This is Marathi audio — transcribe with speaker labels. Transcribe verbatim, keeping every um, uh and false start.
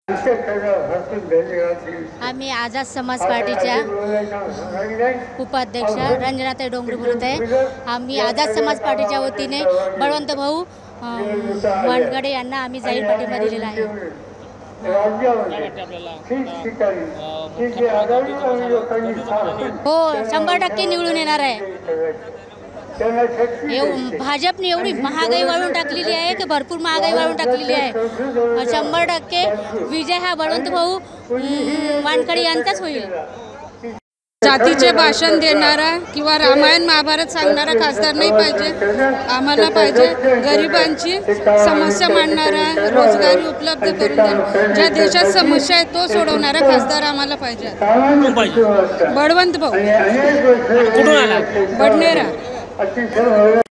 Speaker 1: आम्ही आझाद समाज पार्टीच्या उपाध्यक्ष रंजनाताई डोंगरे बोलत आहे। आम्ही आझाद समाज पार्टीच्या वतीने बळवंत भाऊ वानखडे यांना आम्ही जाहीर पाठिंबा दिलेला आहे। हो, शंभर टक्के निवडून येणार आहे। भाजपने एवढी महागाई वाढवून टाकलेली आहे की भरपूर महागाई वाढवून टाकलेली आहे। शंभर टक्के विजय हा बळवंत भाऊ वानखडे यांचाच होईल।
Speaker 2: जातीचे भाषण देणारा किंवा रामायण महाभारत सांगणारा खासदार नाही पाहिजे। आम्हाला पाहिजे गरिबांची समस्या मांडणारा, रोजगारी उपलब्ध करून देणारा, ज्या देशात समस्या आहे तो सोडवणारा खासदार आम्हाला पाहिजे। बळवंत भाऊ,
Speaker 3: कुठून आला?
Speaker 2: बडनेरा।